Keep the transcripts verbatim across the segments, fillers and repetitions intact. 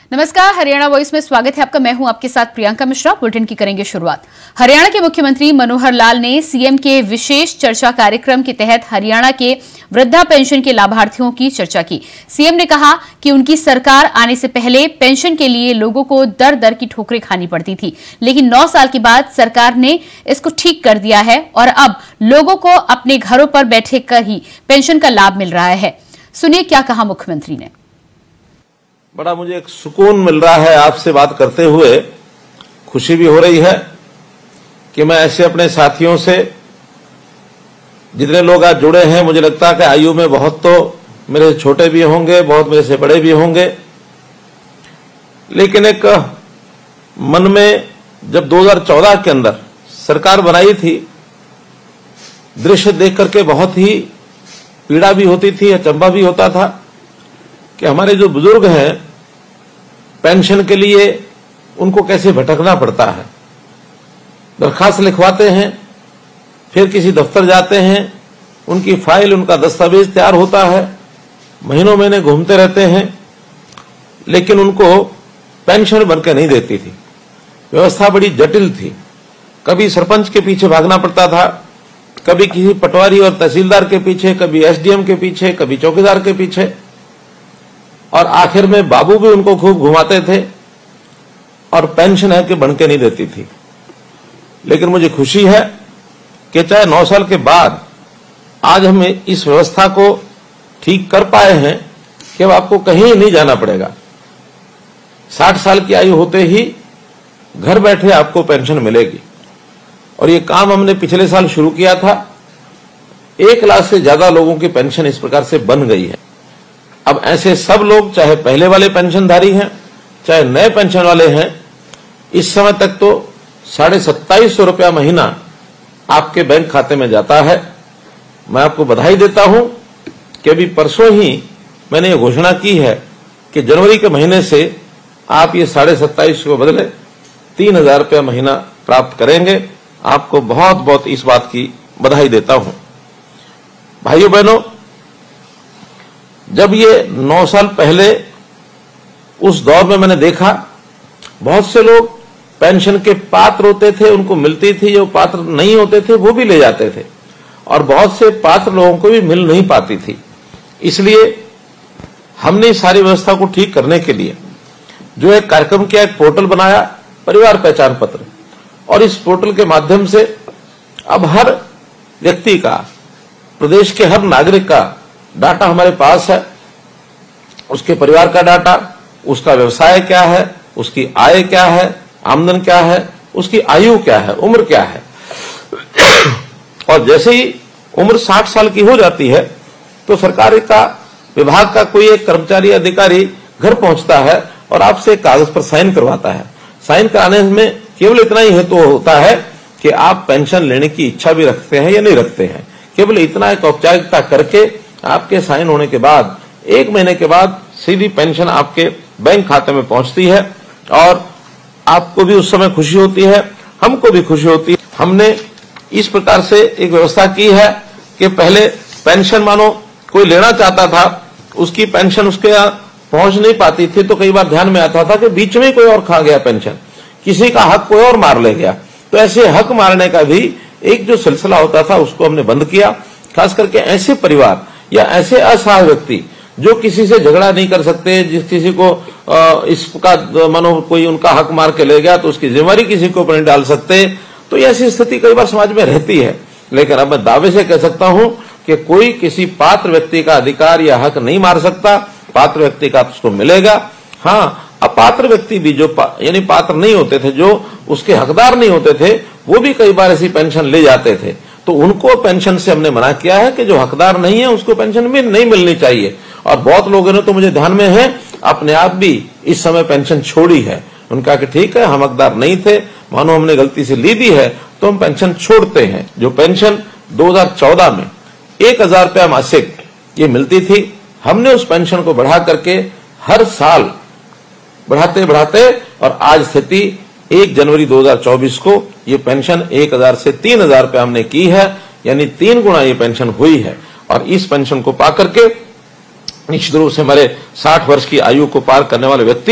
नमस्कार, हरियाणा वॉइस में स्वागत है आपका। मैं हूं आपके साथ प्रियंका मिश्रा। बुलेटिन की करेंगे शुरुआत। हरियाणा के मुख्यमंत्री मनोहर लाल ने सीएम के विशेष चर्चा कार्यक्रम के तहत हरियाणा के वृद्धा पेंशन के लाभार्थियों की चर्चा की। सीएम ने कहा कि उनकी सरकार आने से पहले पेंशन के लिए लोगों को दर दर की ठोकरें खानी पड़ती थी, लेकिन नौ साल के बाद सरकार ने इसको ठीक कर दिया है और अब लोगों को अपने घरों पर बैठे कर ही पेंशन का लाभ मिल रहा है। सुनिए क्या कहा मुख्यमंत्री ने। बड़ा मुझे एक सुकून मिल रहा है आपसे बात करते हुए, खुशी भी हो रही है कि मैं ऐसे अपने साथियों से, जितने लोग आज जुड़े हैं, मुझे लगता है कि आयु में बहुत तो मेरे से छोटे भी होंगे, बहुत मेरे से बड़े भी होंगे, लेकिन एक मन में जब दो हज़ार चौदह के अंदर सरकार बनाई थी, दृश्य देख करके बहुत ही पीड़ा भी होती थी, अचंभा भी होता था कि हमारे जो बुजुर्ग हैं पेंशन के लिए उनको कैसे भटकना पड़ता है। दरखास्त लिखवाते हैं, फिर किसी दफ्तर जाते हैं, उनकी फाइल, उनका दस्तावेज तैयार होता है, महीनों महीने घूमते रहते हैं, लेकिन उनको पेंशन बनकर नहीं देती थी। व्यवस्था बड़ी जटिल थी। कभी सरपंच के पीछे भागना पड़ता था, कभी किसी पटवारी और तहसीलदार के पीछे, कभी एसडीएम के पीछे, कभी चौकीदार के पीछे, और आखिर में बाबू भी उनको खूब घुमाते थे और पेंशन है कि बन के नहीं देती थी। लेकिन मुझे खुशी है कि चाहे नौ साल के बाद आज हम इस व्यवस्था को ठीक कर पाए हैं कि अब आपको कहीं नहीं जाना पड़ेगा। साठ साल की आयु होते ही घर बैठे आपको पेंशन मिलेगी। और ये काम हमने पिछले साल शुरू किया था। एक लाख से ज्यादा लोगों की पेंशन इस प्रकार से बन गई है। अब ऐसे सब लोग, चाहे पहले वाले पेंशनधारी हैं, चाहे नए पेंशन वाले हैं, इस समय तक तो साढ़े सत्ताईस सौ रुपया महीना आपके बैंक खाते में जाता है। मैं आपको बधाई देता हूं कि अभी परसों ही मैंने ये घोषणा की है कि जनवरी के महीने से आप ये साढ़े सत्ताईस को बदले तीन हजार रुपया महीना प्राप्त करेंगे। आपको बहुत बहुत इस बात की बधाई देता हूं। भाइयों बहनों, जब ये नौ साल पहले उस दौर में मैंने देखा, बहुत से लोग पेंशन के पात्र होते थे, उनको मिलती थी, जो पात्र नहीं होते थे वो भी ले जाते थे, और बहुत से पात्र लोगों को भी मिल नहीं पाती थी। इसलिए हमने इस सारी व्यवस्था को ठीक करने के लिए जो एक कार्यक्रम किया, एक पोर्टल बनाया, परिवार पहचान पत्र, और इस पोर्टल के माध्यम से अब हर व्यक्ति का, प्रदेश के हर नागरिक का डाटा हमारे पास है। उसके परिवार का डाटा, उसका व्यवसाय क्या है, उसकी आय क्या है, आमदन क्या है, उसकी आयु क्या है, उम्र क्या है। और जैसे ही उम्र साठ साल की हो जाती है तो सरकार का, विभाग का कोई एक कर्मचारी अधिकारी घर पहुंचता है और आपसे एक कागज पर साइन करवाता है। साइन कराने में केवल इतना ही हेतु तो होता है कि आप पेंशन लेने की इच्छा भी रखते हैं या नहीं रखते हैं। केवल इतना एक औपचारिकता करके आपके साइन होने के बाद एक महीने के बाद सीधी पेंशन आपके बैंक खाते में पहुंचती है, और आपको भी उस समय खुशी होती है, हमको भी खुशी होती है। हमने इस प्रकार से एक व्यवस्था की है कि पहले पेंशन मानो कोई लेना चाहता था, उसकी पेंशन उसके यहाँ पहुंच नहीं पाती थी, तो कई बार ध्यान में आता था कि बीच में कोई और खा गया पेंशन, किसी का हक कोई और मार ले गया। तो ऐसे हक मारने का भी एक जो सिलसिला होता था उसको हमने बंद किया। खास करके ऐसे परिवार या ऐसे असहाय व्यक्ति जो किसी से झगड़ा नहीं कर सकते, जिस किसी को इसका मानो कोई उनका हक मार के ले गया तो उसकी जिम्मेवारी किसी के ऊपर नहीं डाल सकते, तो ऐसी स्थिति कई बार समाज में रहती है। लेकिन अब मैं दावे से कह सकता हूं कि कोई किसी पात्र व्यक्ति का अधिकार या हक नहीं मार सकता। पात्र व्यक्ति का उसको मिलेगा। हाँ, अपात्र व्यक्ति भी, जो पा, यानी पात्र नहीं होते थे, जो उसके हकदार नहीं होते थे, वो भी कई बार ऐसी पेंशन ले जाते थे, तो उनको पेंशन से हमने मना किया है कि जो हकदार नहीं है उसको पेंशन भी नहीं मिलनी चाहिए। और बहुत लोगों ने तो मुझे ध्यान में है अपने आप भी इस समय पेंशन छोड़ी है। उनका कि ठीक है, हम हकदार नहीं थे, मानो हमने गलती से ली भी है तो हम पेंशन छोड़ते हैं। जो पेंशन दो हज़ार चौदह में एक हजार रुपया मासिक ये मिलती थी, हमने उस पेंशन को बढ़ा करके हर साल बढ़ाते बढ़ाते और आज स्थिति एक जनवरी दो हज़ार चौबीस को ये पेंशन एक हजार से तीन हजार रुपया हमने की है, यानी तीन गुना ये पेंशन हुई है। और इस पेंशन को पा करके निश्चित रूप से हमारे साठ वर्ष की आयु को पार करने वाले व्यक्ति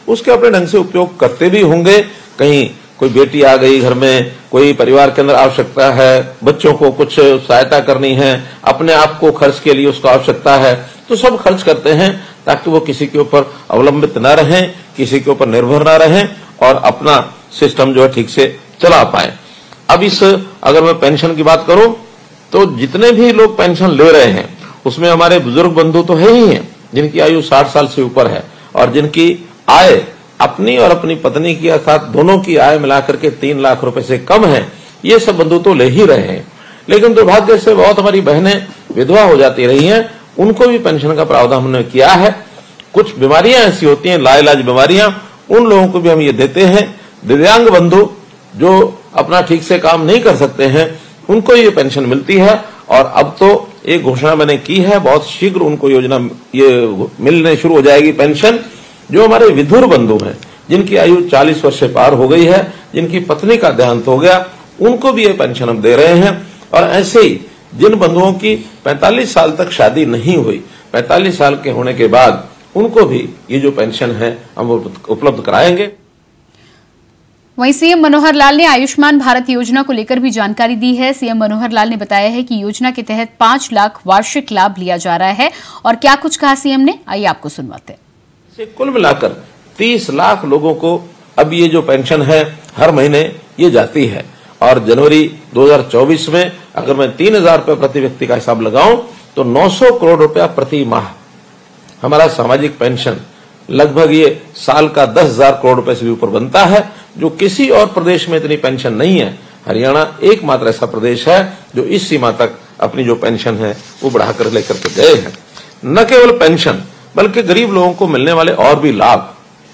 उसके अपने ढंग से उपयोग करते भी होंगे। कहीं कोई बेटी आ गई घर में, कोई परिवार के अंदर आवश्यकता है, बच्चों को कुछ सहायता करनी है, अपने आप को खर्च के लिए उसको आवश्यकता है, तो सब खर्च करते हैं ताकि वो किसी के ऊपर अवलंबित न रहें, किसी के ऊपर निर्भर न रहें और अपना सिस्टम जो है ठीक से चला पाए। अब इस अगर मैं पेंशन की बात करूं तो जितने भी लोग पेंशन ले रहे हैं उसमें हमारे बुजुर्ग बंधु तो है ही हैं जिनकी आयु साठ साल से ऊपर है और जिनकी आय अपनी और अपनी पत्नी की अर्थात दोनों की आय मिलाकर के तीन लाख रुपए से कम है। ये सब बंधु तो ले ही रहे हैं, लेकिन दुर्भाग्य से बहुत हमारी बहनें विधवा हो जाती रही हैं, उनको भी पेंशन का प्रावधान हमने किया है। कुछ बीमारियां ऐसी होती हैं, लाइलाज बीमारियां, उन लोगों को भी हम ये देते हैं। दिव्यांग बंधु जो अपना ठीक से काम नहीं कर सकते हैं उनको ये पेंशन मिलती है और अब तो एक घोषणा मैंने की है, बहुत शीघ्र उनको योजना ये मिलने शुरू हो जाएगी पेंशन। जो हमारे विधुर बंधु हैं जिनकी आयु चालीस वर्ष से पार हो गई है, जिनकी पत्नी का देहांत हो गया, उनको भी ये पेंशन हम दे रहे हैं। और ऐसे ही जिन बंधुओं की पैंतालीस साल तक शादी नहीं हुई, पैंतालीस साल के होने के बाद उनको भी ये जो पेंशन है हम उपलब्ध कराएंगे। वहीं सीएम मनोहर लाल ने आयुष्मान भारत योजना को लेकर भी जानकारी दी है। सीएम मनोहर लाल ने बताया है कि योजना के तहत पांच लाख वार्षिक लाभ लिया जा रहा है और क्या कुछ कहा सीएम ने, आइए आपको सुनवाते हैं। कुल मिलाकर तीस लाख लोगों को अब ये जो पेंशन है हर महीने ये जाती है और जनवरी दो हज़ार चौबीस में अगर मैं तीन हजार रुपये प्रति व्यक्ति का हिसाब लगाऊं तो नौ सौ करोड़ रुपया प्रति माह हमारा सामाजिक पेंशन लगभग ये साल का दस हजार करोड़ रुपए से भी ऊपर बनता है, जो किसी और प्रदेश में इतनी पेंशन नहीं है। हरियाणा एकमात्र ऐसा प्रदेश है जो इस सीमा तक अपनी जो पेंशन है वो बढ़ाकर लेकर के गए हैं। न केवल पेंशन बल्कि गरीब लोगों को मिलने वाले और भी लाभ,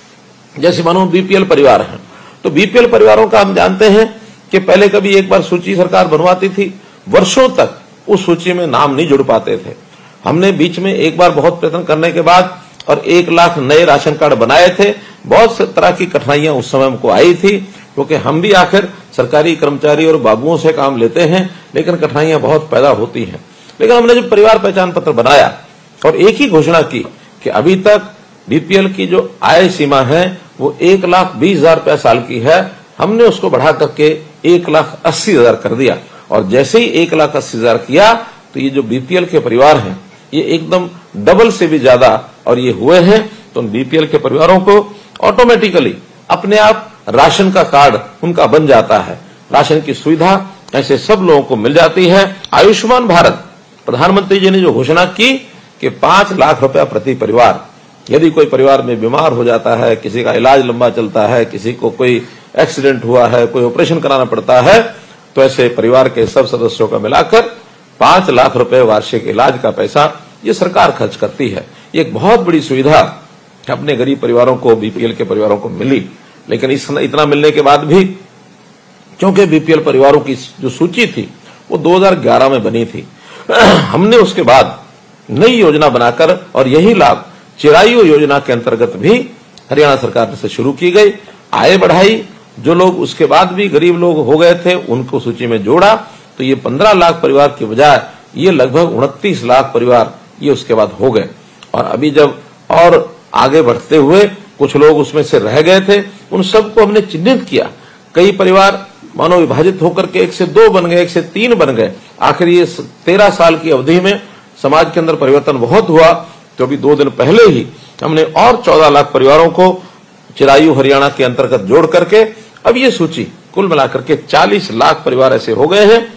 जैसे मानो बीपीएल परिवार हैं तो बीपीएल परिवारों का हम जानते हैं कि पहले कभी एक बार सूची सरकार बनवाती थी, वर्षों तक उस सूची में नाम नहीं जुड़ पाते थे। हमने बीच में एक बार बहुत प्रयत्न करने के बाद और एक लाख नए राशन कार्ड बनाए थे। बहुत से तरह की कठिनाइयां उस समय हमको आई थी क्योंकि हम भी आखिर सरकारी कर्मचारी और बाबुओं से काम लेते हैं, लेकिन कठिनाइयां बहुत पैदा होती हैं। लेकिन हमने जब परिवार पहचान पत्र बनाया और एक ही घोषणा की कि अभी तक बीपीएल की जो आय सीमा है वो एक लाख बीस हजार रुपया साल की है, हमने उसको बढ़ा करके एक लाख अस्सी हजार कर दिया। और जैसे ही एक लाख अस्सी हजार किया तो ये जो बीपीएल के परिवार हैं ये एकदम डबल से भी ज्यादा और ये हुए हैं। तो बीपीएल के परिवारों को ऑटोमेटिकली अपने आप राशन का कार्ड उनका बन जाता है, राशन की सुविधा ऐसे सब लोगों को मिल जाती है। आयुष्मान भारत प्रधानमंत्री जी ने जो घोषणा की कि पांच लाख रुपया प्रति परिवार, यदि कोई परिवार में बीमार हो जाता है, किसी का इलाज लंबा चलता है, किसी को कोई एक्सीडेंट हुआ है, कोई ऑपरेशन कराना पड़ता है, तो ऐसे परिवार के सब सदस्यों का मिलाकर पांच लाख रुपए वार्षिक इलाज का पैसा ये सरकार खर्च करती है। ये एक बहुत बड़ी सुविधा अपने गरीब परिवारों को, बीपीएल के परिवारों को मिली। लेकिन इस इतना मिलने के बाद भी क्योंकि बीपीएल परिवारों की जो सूची थी वो दो हज़ार ग्यारह में बनी थी, हमने उसके बाद नई योजना बनाकर और यही लाभ चिरायु योजना के अंतर्गत भी हरियाणा सरकार से शुरू की गई, आय बढ़ाई। जो लोग उसके बाद भी गरीब लोग हो गए थे उनको सूची में जोड़ा, तो ये पंद्रह लाख परिवार की बजाय ये लगभग उनतीस लाख परिवार ये उसके बाद हो गए। और अभी जब और आगे बढ़ते हुए कुछ लोग उसमें से रह गए थे, उन सबको हमने चिन्हित किया। कई परिवार मानो विभाजित होकर के एक से दो बन गए, एक से तीन बन गए। आखिर ये तेरह साल की अवधि में समाज के अंदर परिवर्तन बहुत हुआ। तो अभी दो दिन पहले ही हमने और चौदह लाख परिवारों को चिरायु हरियाणा के अंतर्गत जोड़ करके अब ये सूची कुल मिलाकर के चालीस लाख परिवार ऐसे हो गए हैं।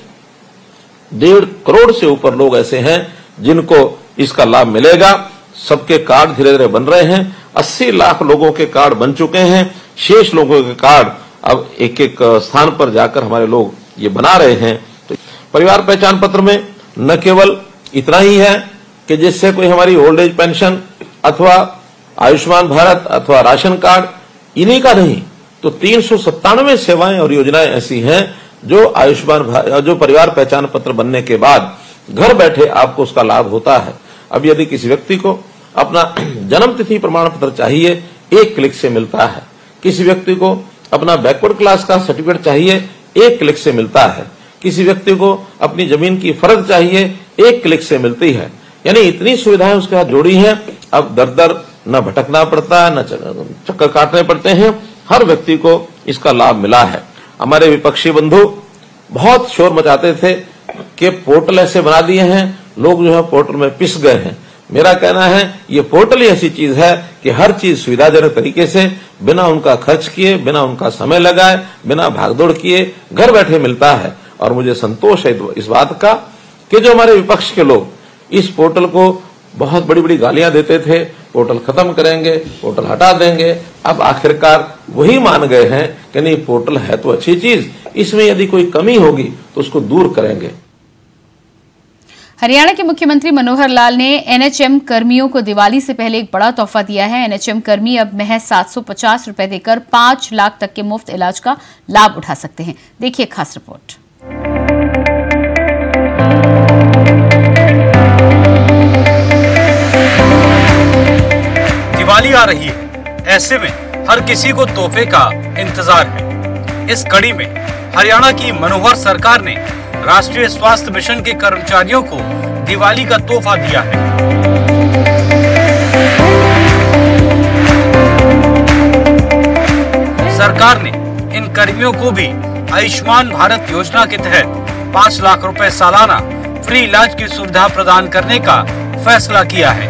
डेढ़ करोड़ से ऊपर लोग ऐसे हैं जिनको इसका लाभ मिलेगा। सबके कार्ड धीरे धीरे बन रहे हैं। अस्सी लाख लोगों के कार्ड बन चुके हैं। शेष लोगों के कार्ड अब एक एक स्थान पर जाकर हमारे लोग ये बना रहे हैं। तो परिवार पहचान पत्र में न केवल इतना ही है कि जिससे कोई हमारी ओल्ड एज पेंशन अथवा आयुष्मान भारत अथवा राशन कार्ड इन्हीं का नहीं, तो तीन सौ सत्तानवे सेवाएं और योजनाएं ऐसी हैं जो आयुष्मान जो परिवार पहचान पत्र बनने के बाद घर बैठे आपको उसका लाभ होता है। अब यदि किसी व्यक्ति को अपना जन्म तिथि प्रमाण पत्र चाहिए, एक क्लिक से मिलता है। किसी व्यक्ति को अपना बैकवर्ड क्लास का सर्टिफिकेट चाहिए, एक क्लिक से मिलता है। किसी व्यक्ति को अपनी जमीन की फर्द चाहिए, एक क्लिक से मिलती है। यानी इतनी सुविधाएं उसके साथ जोड़ी हैं। अब दर दर न भटकना पड़ता है, न चक्कर काटने पड़ते हैं। हर व्यक्ति को इसका लाभ मिला है। हमारे विपक्षी बंधु बहुत शोर मचाते थे कि पोर्टल ऐसे बना दिए हैं, लोग जो है पोर्टल में पिस गए हैं। मेरा कहना है ये पोर्टल ही ऐसी चीज है कि हर चीज सुविधाजनक तरीके से बिना उनका खर्च किए, बिना उनका समय लगाए, बिना भागदौड़ किए घर बैठे मिलता है। और मुझे संतोष है इस बात का कि जो हमारे विपक्ष के लोग इस पोर्टल को बहुत बड़ी बड़ी गालियां देते थे, पोर्टल खत्म करेंगे, पोर्टल हटा देंगे, अब आखिरकार वही मान गए हैं कि नहीं पोर्टल है तो अच्छी चीज, इसमें यदि कोई कमी होगी तो उसको दूर करेंगे। हरियाणा के मुख्यमंत्री मनोहर लाल ने एनएचएम कर्मियों को दिवाली से पहले एक बड़ा तोहफा दिया है। एनएचएम कर्मी अब महज सात सौ पचास रुपए देकर पांच लाख तक के मुफ्त इलाज का लाभ उठा सकते हैं। देखिए खास रिपोर्ट। दिवाली आ रही है, ऐसे में हर किसी को तोहफे का इंतजार है। इस कड़ी में हरियाणा की मनोहर सरकार ने राष्ट्रीय स्वास्थ्य मिशन के कर्मचारियों को दिवाली का तोहफा दिया है। सरकार ने इन कर्मियों को भी आयुष्मान भारत योजना के तहत पाँच लाख रुपए सालाना फ्री इलाज की सुविधा प्रदान करने का फैसला किया है।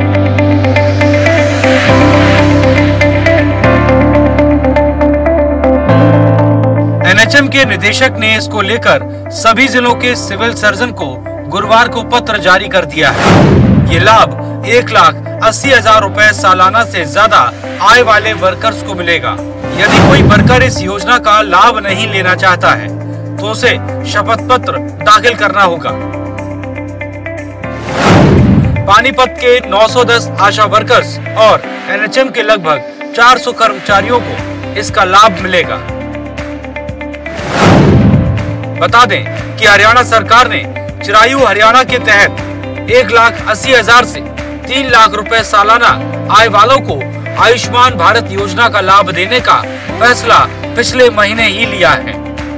एनएचएम के निदेशक ने इसको लेकर सभी जिलों के सिविल सर्जन को गुरुवार को पत्र जारी कर दिया है। ये लाभ एक लाख अस्सी हजार रूपए सालाना से ज्यादा आय वाले वर्कर्स को मिलेगा। यदि कोई वर्कर इस योजना का लाभ नहीं लेना चाहता है तो उसे शपथ पत्र दाखिल करना होगा। पानीपत के नौ सौ दस आशा वर्कर्स और एनएचएम के लगभग चार सौ कर्मचारियों को इसका लाभ मिलेगा। बता दें कि हरियाणा सरकार ने चिरायु हरियाणा के तहत एक लाख अस्सी हजार से तीन लाख रुपए सालाना आय वालों को आयुष्मान भारत योजना का लाभ देने का फैसला पिछले महीने ही लिया है।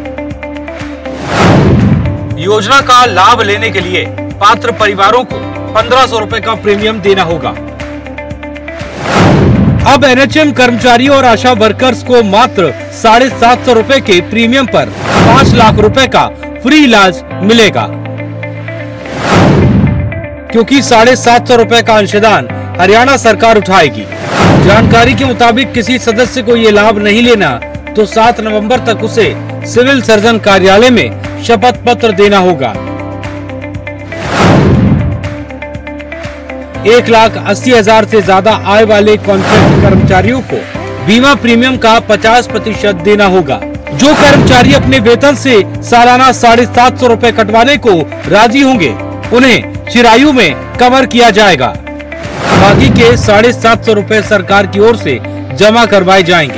योजना का लाभ लेने के लिए पात्र परिवारों को पंद्रह सौ रुपए का प्रीमियम देना होगा। अब एनएचएम कर्मचारियों और आशा वर्कर्स को मात्र साढ़े सात सौ रूपए के प्रीमियम पर पाँच लाख रुपए का फ्री इलाज मिलेगा, क्योंकि साढ़े सात सौ रूपए का अंशदान हरियाणा सरकार उठाएगी। जानकारी के मुताबिक किसी सदस्य को ये लाभ नहीं लेना तो सात नवंबर तक उसे सिविल सर्जन कार्यालय में शपथ पत्र देना होगा। एक लाख अस्सी हजार से ज्यादा आय वाले कॉन्ट्रैक्ट कर्मचारियों को बीमा प्रीमियम का पचास प्रतिशत देना होगा। जो कर्मचारी अपने वेतन से सालाना साढ़े सात सौ रूपए कटवाने को राजी होंगे उन्हें चिरायु में कवर किया जाएगा। बाकी के साढ़े सात सौ रूपए सरकार की ओर से जमा करवाए जाएंगे।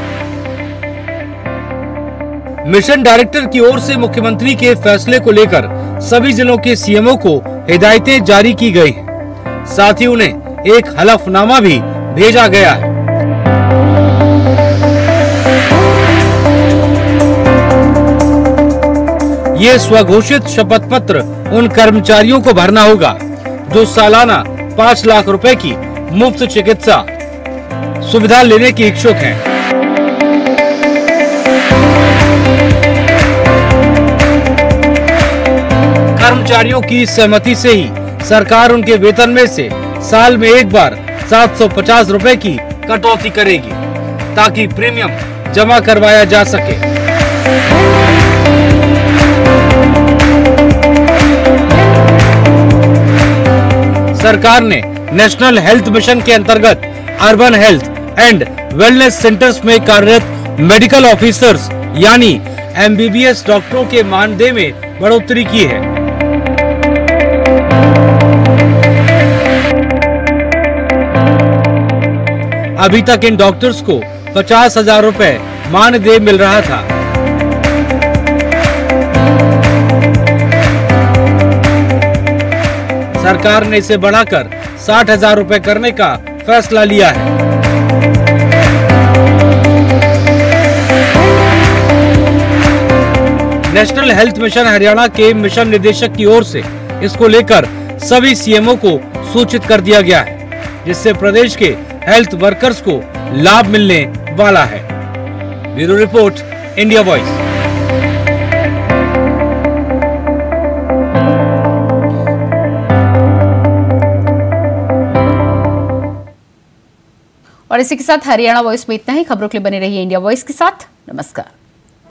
मिशन डायरेक्टर की ओर से मुख्यमंत्री के फैसले को लेकर सभी जिलों के सीएमओ को हिदायतें जारी की गई हैं। साथ ही उन्हें एक हलफनामा भी भेजा गया है। ये स्वघोषित शपथ पत्र उन कर्मचारियों को भरना होगा जो सालाना पाँच लाख रुपए की मुफ्त चिकित्सा सुविधा लेने के इच्छुक हैं। कर्मचारियों की सहमति से ही सरकार उनके वेतन में से साल में एक बार सात सौ पचास रुपए की कटौती करेगी ताकि प्रीमियम जमा करवाया जा सके। सरकार ने नेशनल हेल्थ मिशन के अंतर्गत urban health and wellness centres में कार्यरत मेडिकल ऑफिसर्स यानी एमबीबीएस डॉक्टरों के मानदेय में बढ़ोतरी की है। अभी तक इन डॉक्टर्स को पचास हजार रूपए मानदेय मिल रहा था। सरकार ने इसे बढ़ाकर साठ हजार रूपए करने का फैसला लिया है। नेशनल हेल्थ मिशन हरियाणा के मिशन निदेशक की ओर से इसको लेकर सभी सीएमओ को सूचित कर दिया गया है। जिससे प्रदेश के हेल्थ वर्कर्स को लाभ मिलने वाला है। Bureau report, India voice. और इसी के साथ हरियाणा वॉइस में इतना ही। खबरों के लिए बने रहिए इंडिया वॉइस के साथ। नमस्कार।